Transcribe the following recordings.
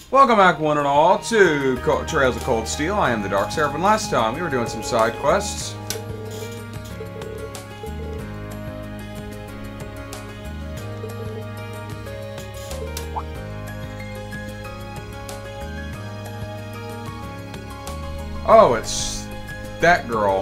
Welcome back, one and all, to Trails of Cold Steel. I am the Dark Seraph, and last time we were doing some side quests. Oh, it's that girl.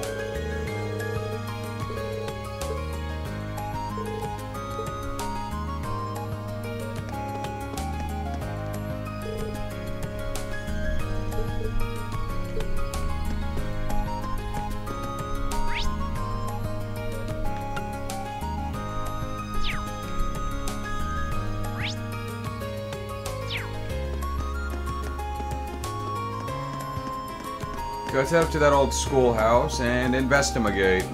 Let's head up to that old schoolhouse and investigate.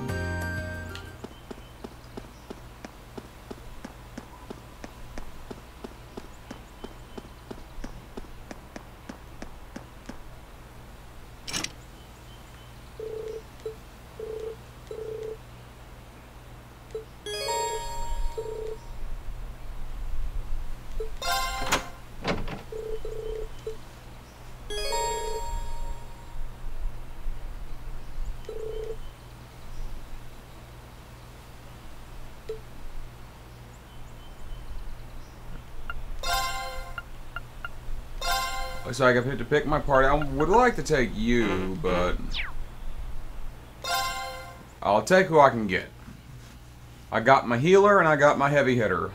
Looks like I've hit to pick my party. I would like to take you, but I'll take who I can get. I got my healer and I got my heavy hitter.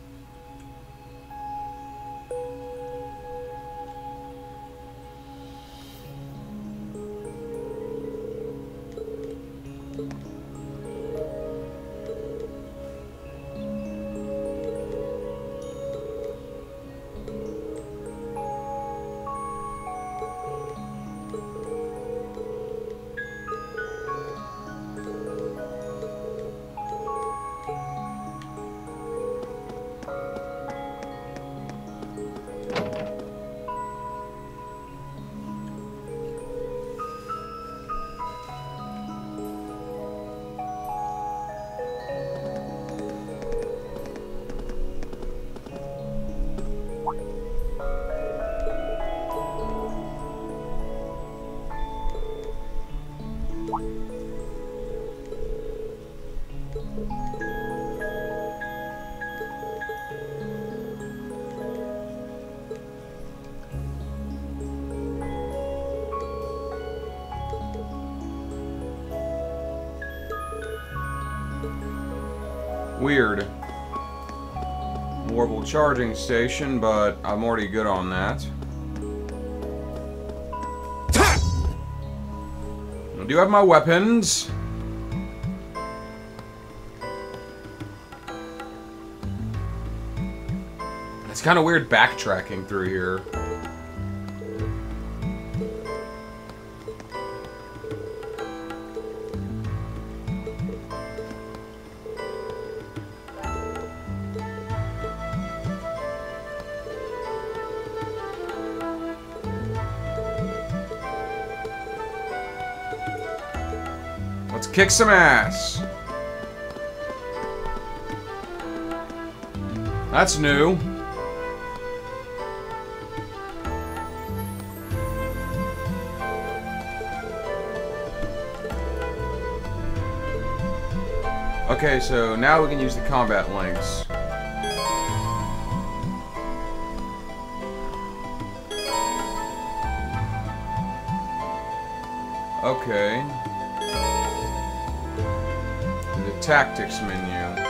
Weird. Warble charging station, but I'm already good on that. I do have my weapons. It's kind of weird backtracking through here. Let's kick some ass. That's new. Okay, so now we can use the combat links. Okay. The tactics menu.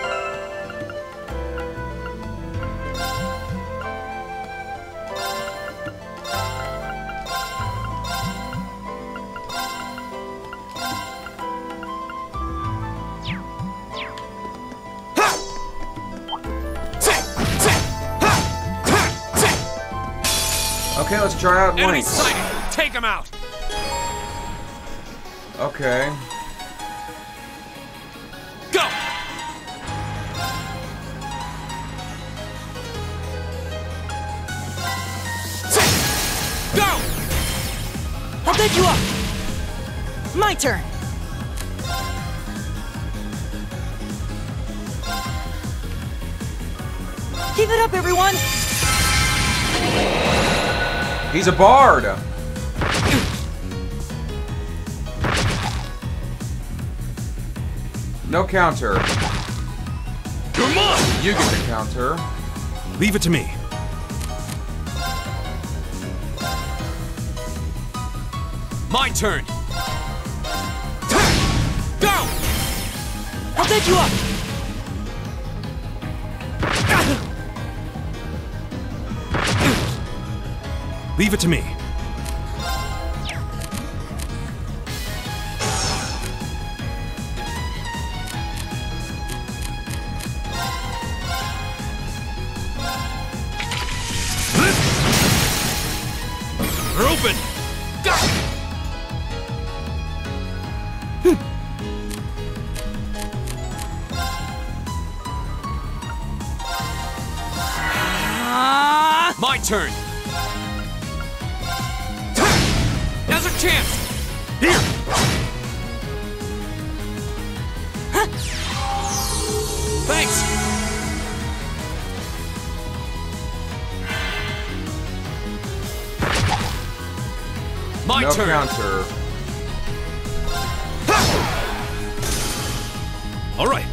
Okay, let's try out links. Take him out. Okay. Go. Go. I'll pick you up. My turn. Keep it up, everyone. He's a bard! No counter. Come on! You get the counter. Leave it to me. My turn! Go! I'll take you up! Leave it to me. We're open! Go! My turn! Now's our chance! Here! Thanks! My No turn! counter. All right.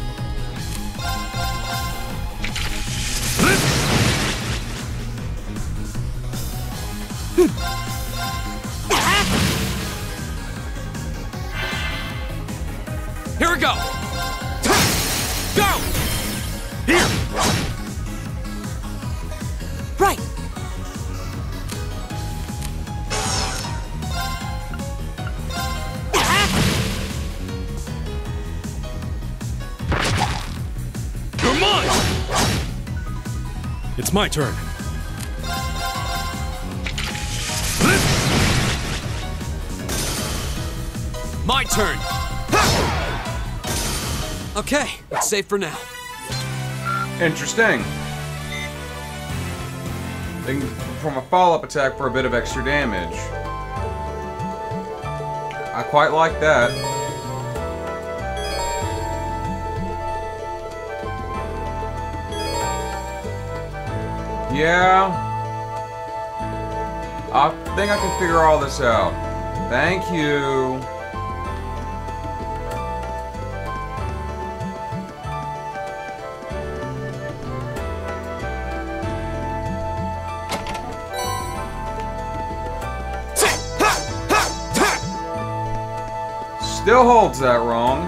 Here we go! Go! Here! Right! You're mine! It's my turn. My turn! Okay, it's safe for now. Interesting. They can perform a follow-up attack for a bit of extra damage. I quite like that. Yeah. I think I can figure all this out. Thank you. Still holds that wrong.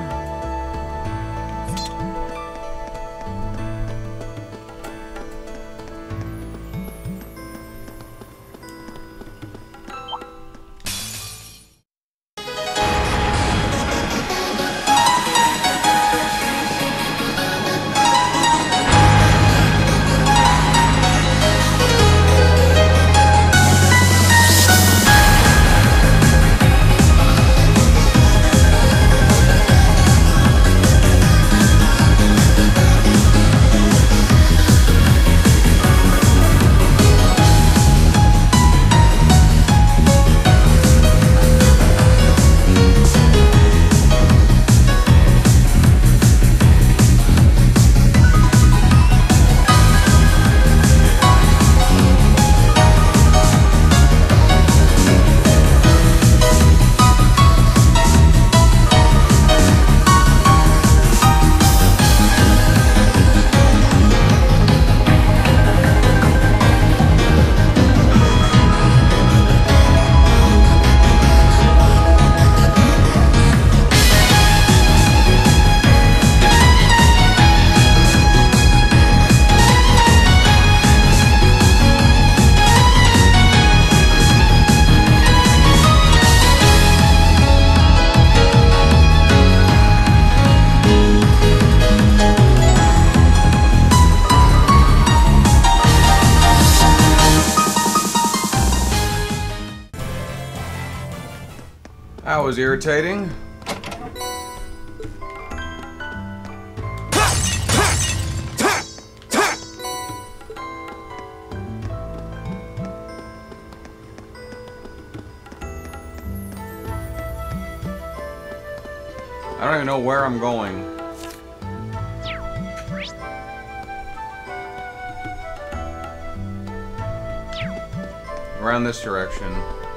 That was irritating. I don't even know where I'm going. Around this direction.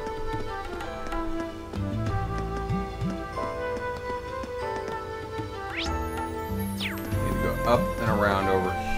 Need to go up and around over here.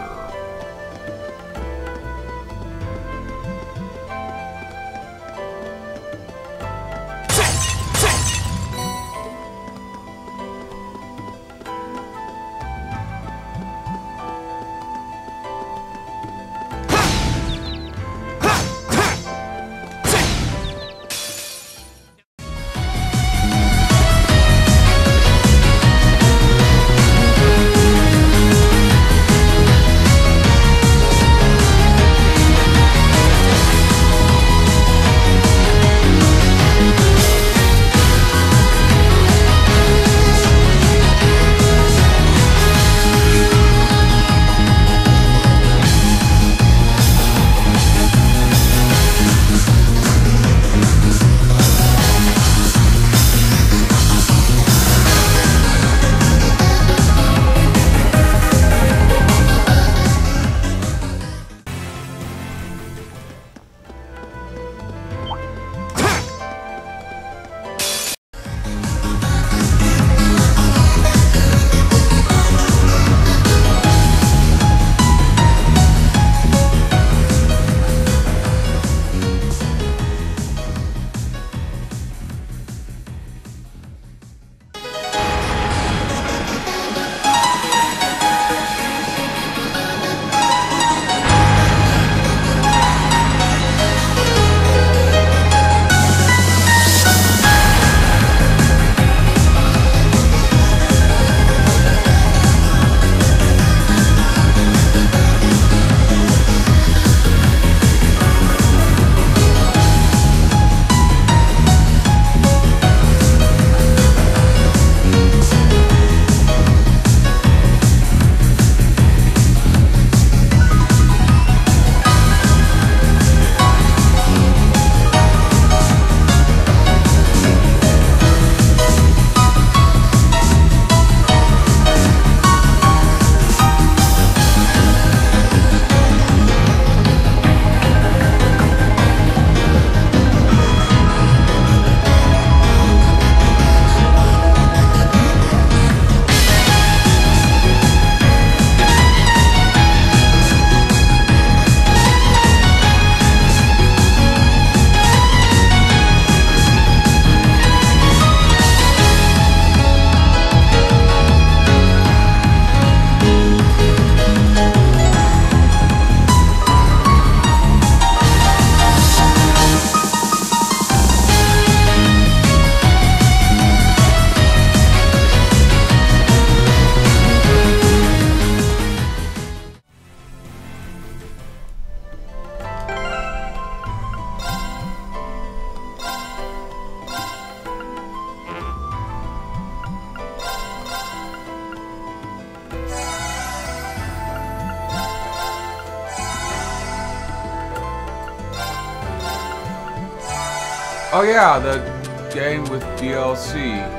Oh yeah, the game with DLC.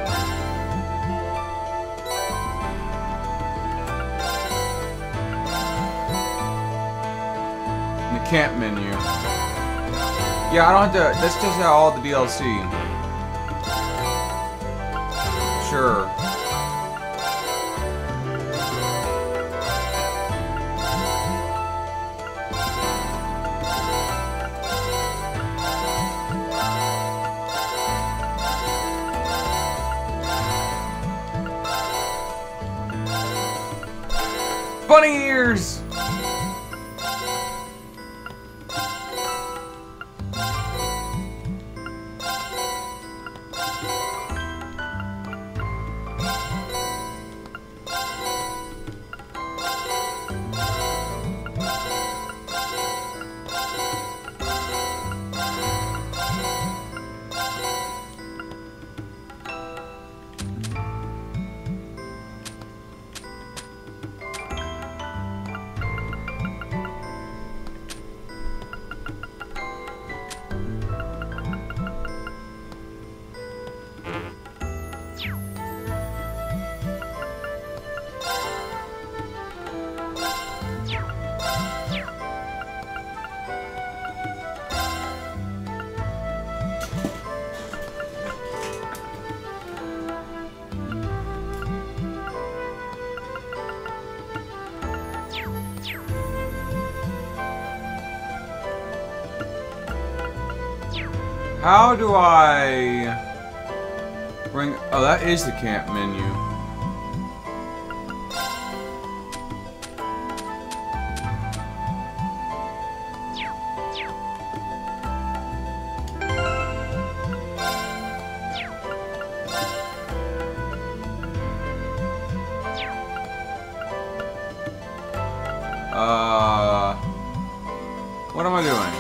In the camp menu. Yeah, I don't have to. That's just all the DLC. Sure. Bunny ears! How do I bring... Oh, that is the camp menu. What am I doing?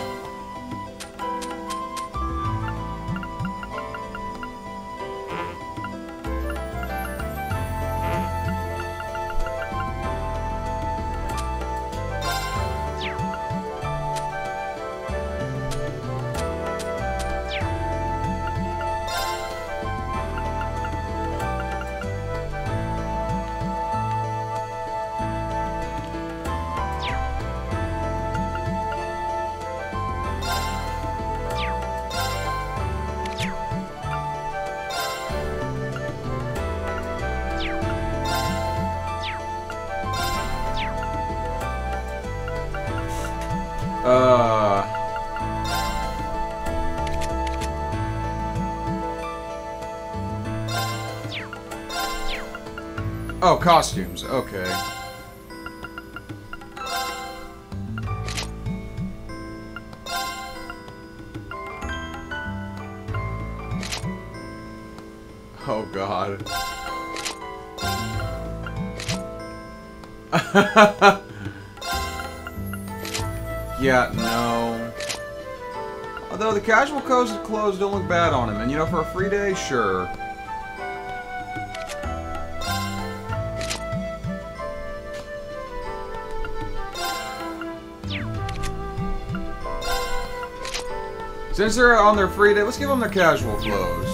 Oh, costumes. Okay. Oh, God. Yeah, no. Although the casual clothes don't look bad on him, and you know, for a free day, sure. Since they're on their free day, let's give them their casual clothes.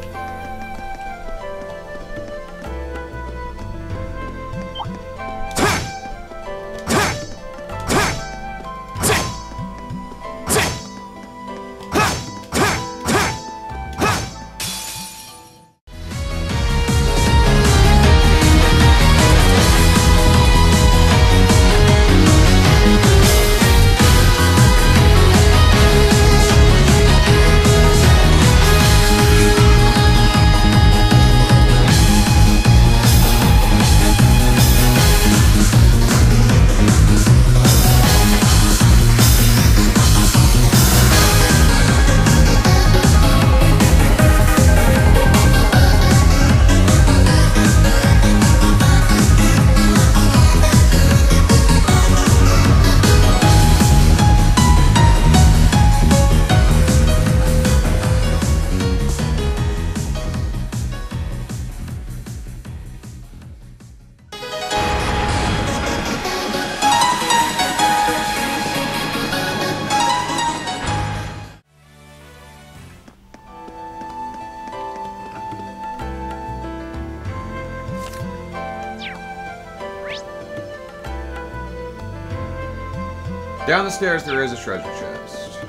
Down the stairs, there is a treasure chest.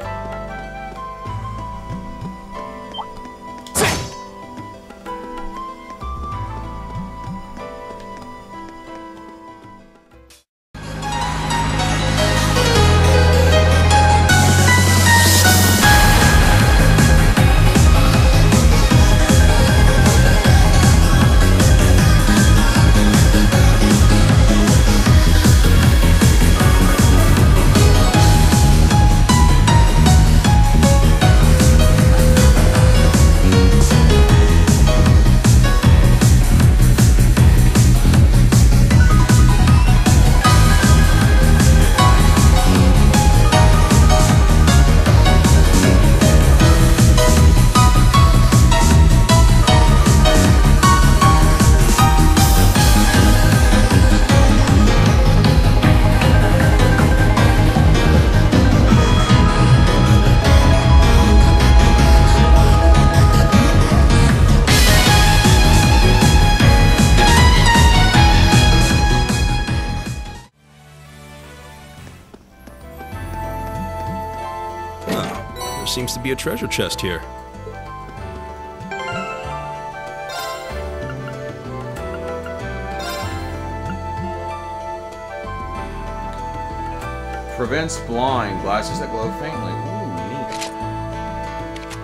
There seems to be a treasure chest here. Prevents blind. Glasses that glow faintly. Ooh, neat.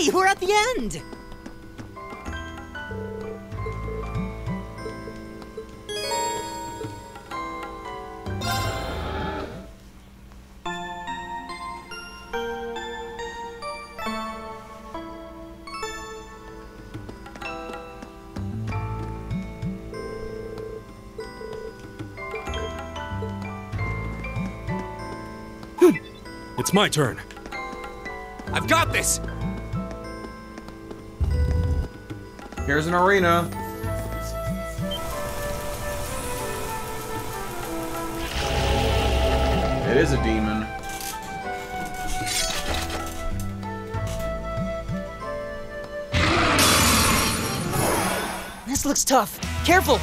Hey, we're at the end! It's my turn. I've got this! Here's an arena. It is a demon. This looks tough. Careful!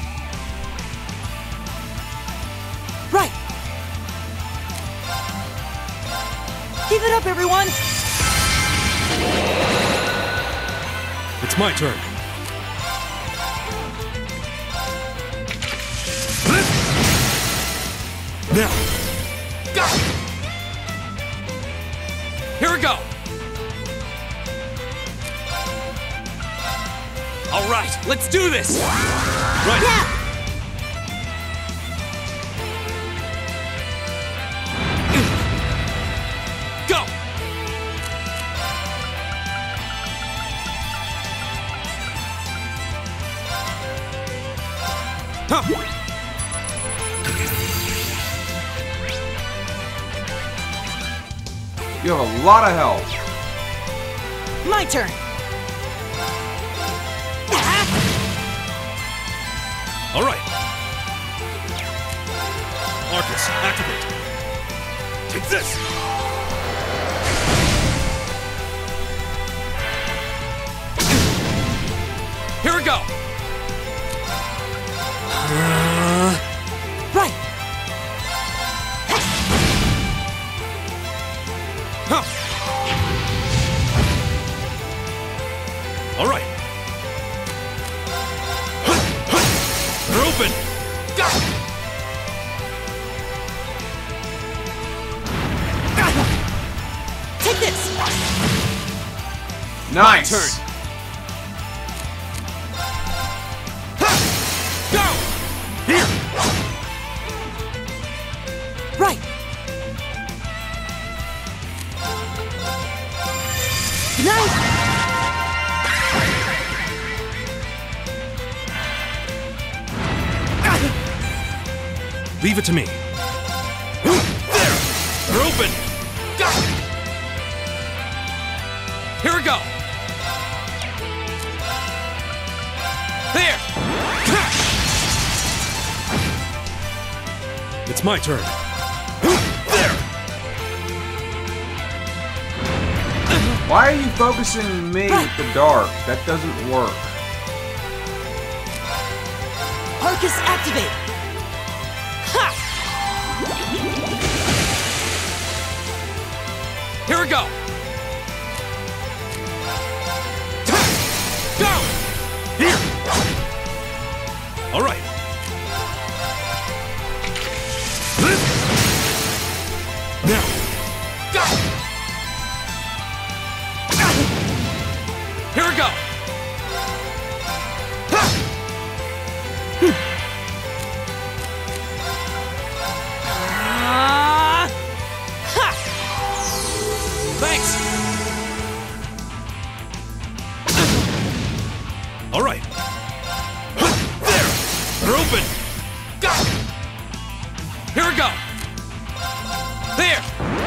Right! Keep it up, everyone! It's my turn. Now! Go! Here we go! All right, let's do this! Right! Yeah! Go! Huh. You have a lot of health. My turn! All right. Arcus, activate. Take this. Here we go! Right! Huh. All right. They're open. Go! Take this! Nice. Turn. Go! Here. Right! Nice! Leave it to me. There. They're open. Go! Here we go! There! It's my turn. There. Why are you focusing me with the dark? That doesn't work. Arcus activate! Ha! Here we go! Go! Here. All right. Now. Go! Here we go! Ha! Thanks! All right. There. They're open. Go! Here we go! There!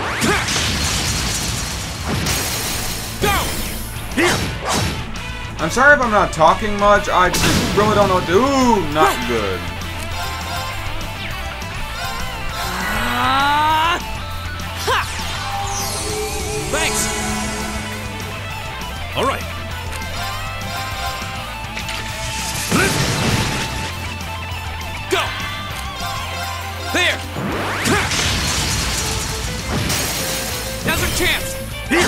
Go! Here. I'm sorry if I'm not talking much. I just really don't know what to do. Ooh, not good. Ha! Thanks! All right. Go! There! Now's our chance! Here.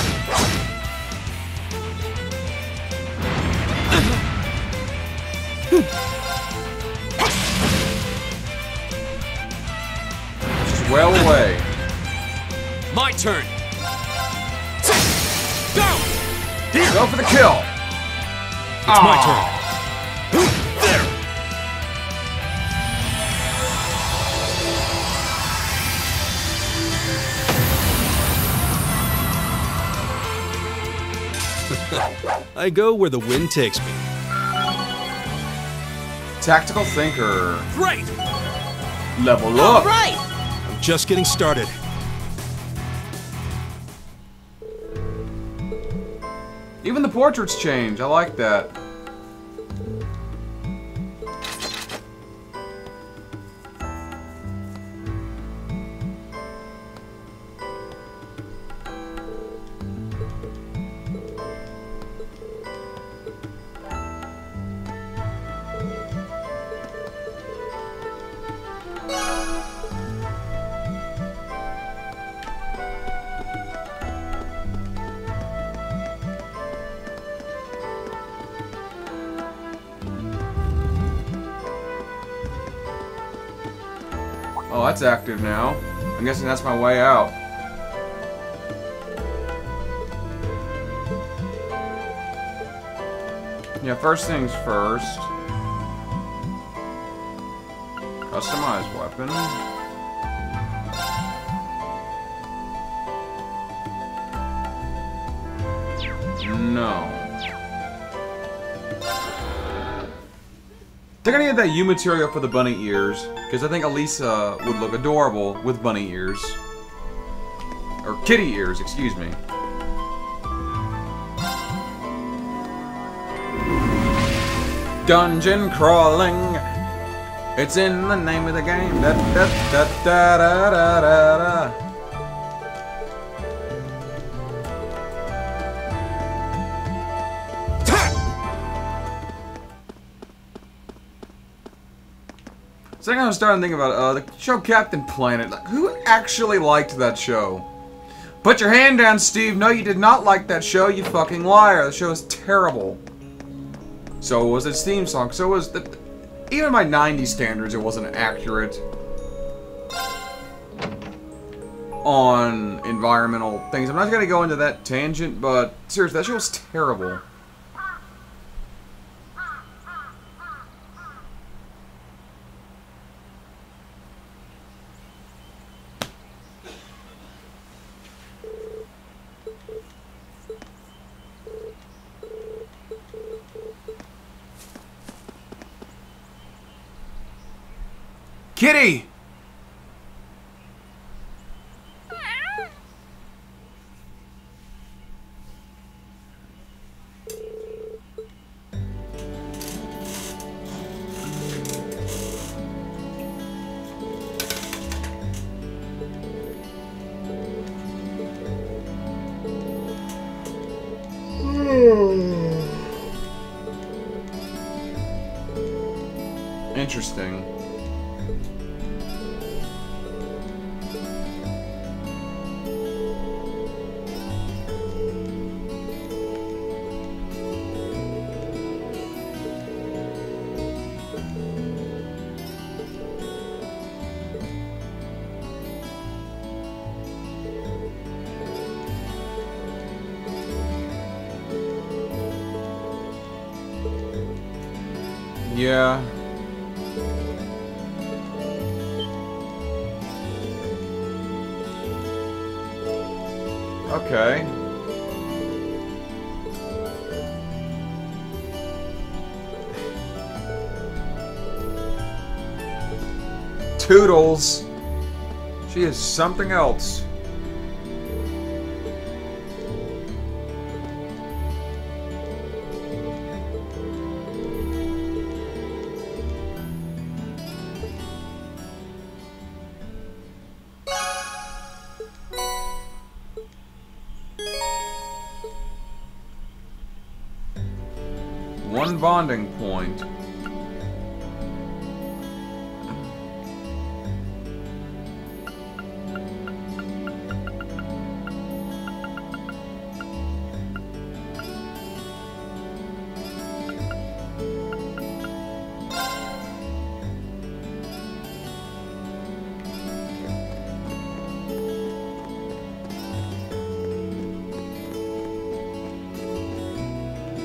Just well away. My turn! Go! Go for the kill. It's my turn. There. I go where the wind takes me. Tactical thinker. Great! Level up. Right! I'm just getting started. Even the portraits change. I like that. Oh, that's active now. I'm guessing that's my way out. Yeah, first things first. Customize weapon. No. I think I need that U material for the bunny ears, because I think Elisa would look adorable with bunny ears. Or kitty ears, excuse me. Dungeon crawling. It's in the name of the game. Da da da da da da da da. So I was starting to think about the show Captain Planet. Like, who actually liked that show? Put your hand down, Steve. No, you did not like that show, you fucking liar. The show is terrible. So was its theme song. So was the... Even by 90s standards, it wasn't accurate on environmental things. I'm not going to go into that tangent, but seriously, that show was terrible. Kitty! Interesting. Yeah. Okay. Toodles. She is something else. One bonding point.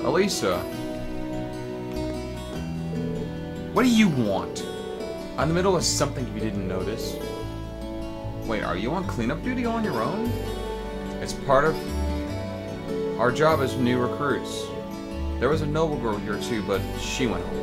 Elisa. What do you want? I'm in the middle of something you didn't notice. Wait, are you on cleanup duty on your own? It's part of our job as new recruits. There was a noble girl here too, but she went home.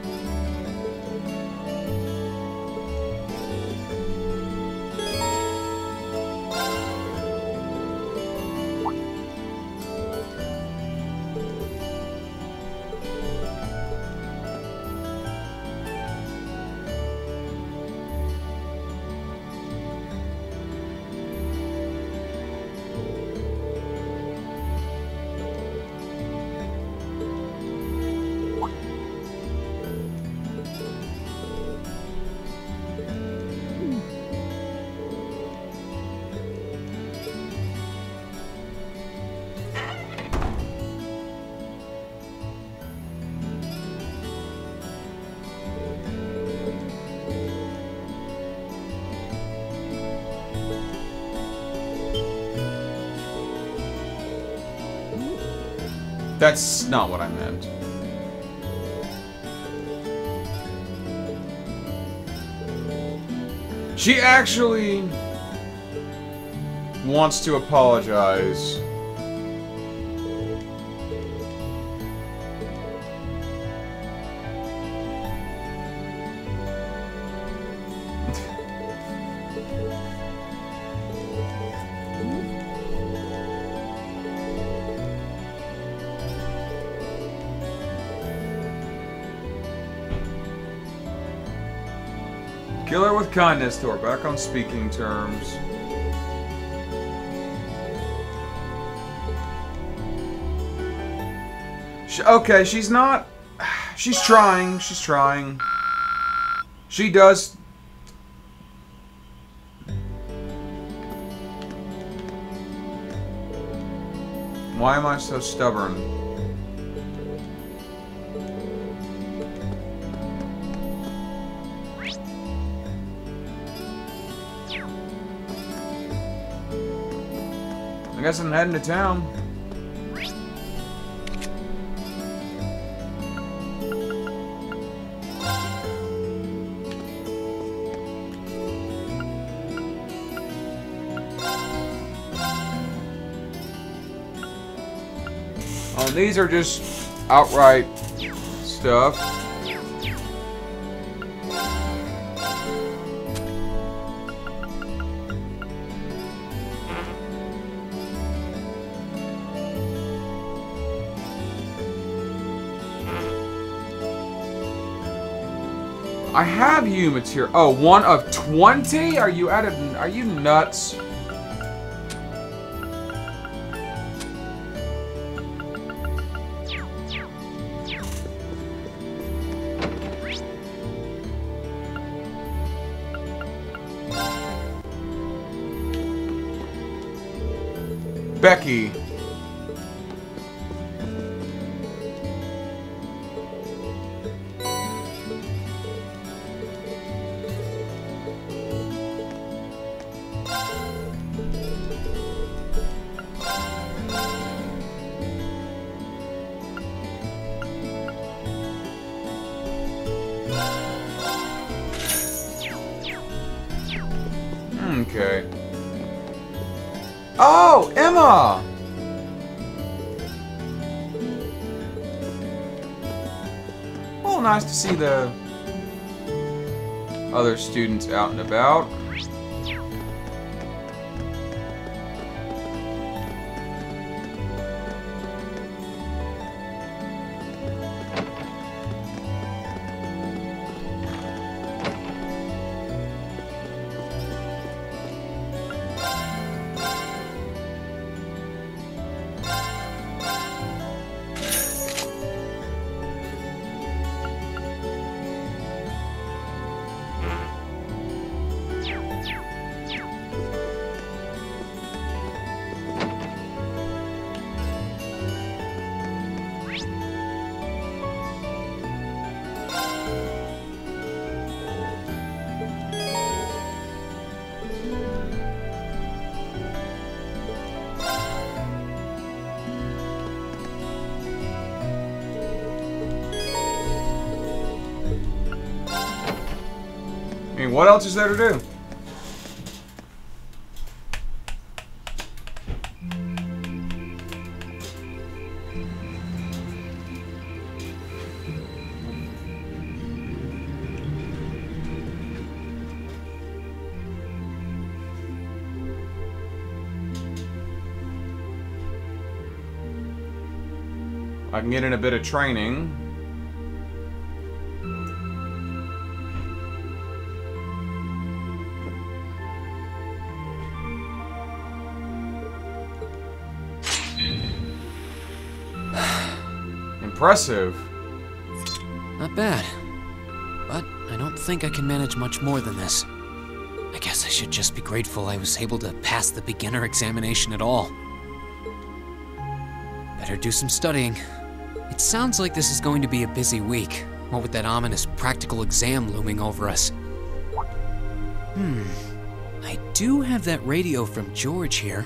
That's not what I meant. She actually wants to apologize. Kill her with kindness to her, back on speaking terms. Okay, she's not... She's trying, she's trying. She does... Why am I so stubborn? I guess I'm heading to town. Oh, these are just outright stuff. I have you material. Oh, 1 of 20? Are you are you nuts? Becky. Okay. Oh, Emma! Well, nice to see the other students out and about. what else is there to do? I can get in a bit of training. Impressive. Not bad. But I don't think I can manage much more than this. I guess I should just be grateful I was able to pass the beginner examination at all. Better do some studying. It sounds like this is going to be a busy week, what with that ominous practical exam looming over us. I do have that radio from George here.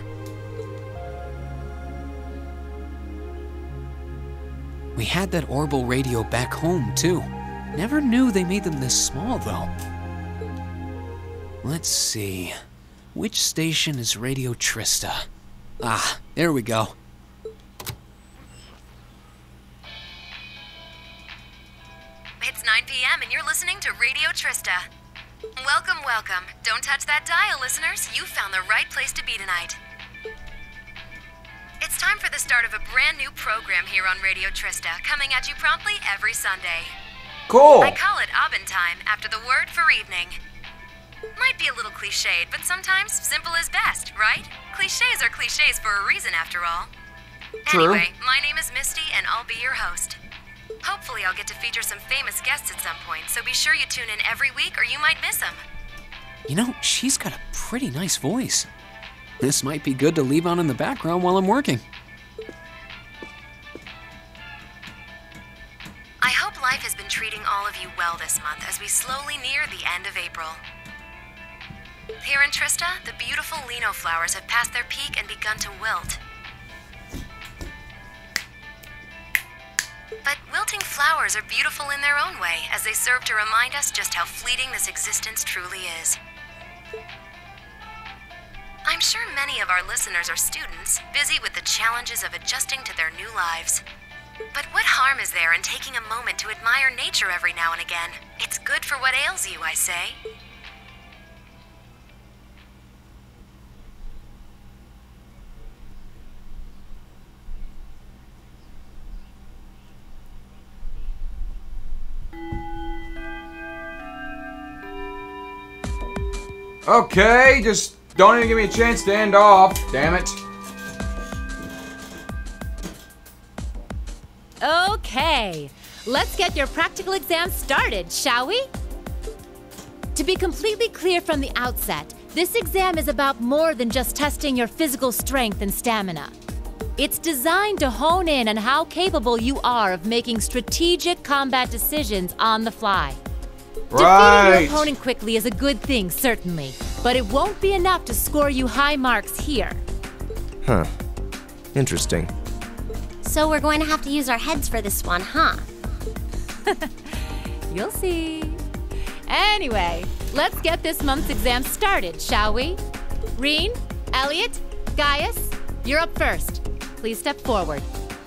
We had that Orbital radio back home, too. Never knew they made them this small, though. Let's see. Which station is Radio Trista? Ah, there we go. It's 9 p.m. and you're listening to Radio Trista. Welcome, welcome. Don't touch that dial, listeners. You found the right place to be tonight. It's time for the start of a brand new program here on Radio Trista, coming at you promptly every Sunday. Cool. I call it Abend Time, after the word for evening. Might be a little cliched, but sometimes simple is best, right? Cliches are cliches for a reason, after all. True. Anyway, my name is Misty, and I'll be your host. Hopefully I'll get to feature some famous guests at some point, so be sure you tune in every week or you might miss them. You know, she's got a pretty nice voice. This might be good to leave on in the background while I'm working. I hope life has been treating all of you well this month as we slowly near the end of April. Here in Trista, the beautiful lino flowers have passed their peak and begun to wilt. But wilting flowers are beautiful in their own way, as they serve to remind us just how fleeting this existence truly is. I'm sure many of our listeners are students, busy with the challenges of adjusting to their new lives. But what harm is there in taking a moment to admire nature every now and again? It's good for what ails you, I say. Okay, just don't even give me a chance to end off. Damn it. Okay, let's get your practical exam started, shall we? To be completely clear from the outset, this exam is about more than just testing your physical strength and stamina. It's designed to hone in on how capable you are of making strategic combat decisions on the fly. Defeating your opponent quickly is a good thing, certainly, but it won't be enough to score you high marks here. Huh. Interesting. So we're going to have to use our heads for this one, huh? You'll see. Anyway, let's get this month's exam started, shall we? Reen, Elliot, Gaius, you're up first. Please step forward.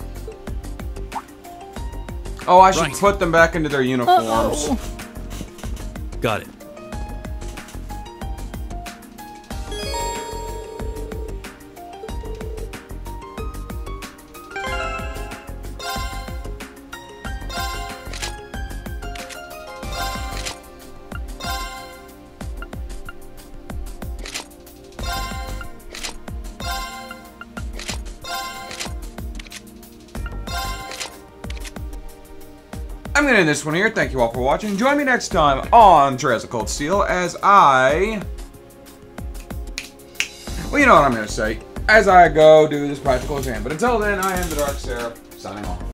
Oh, I should Right. put them back into their uniforms. Got it. I'm gonna end this one here. Thank you all for watching. Join me next time on Trails of Cold Steel as I... Well, you know what I'm gonna say. As I go do this practical exam. But until then, I am the Dark Seraph, signing off.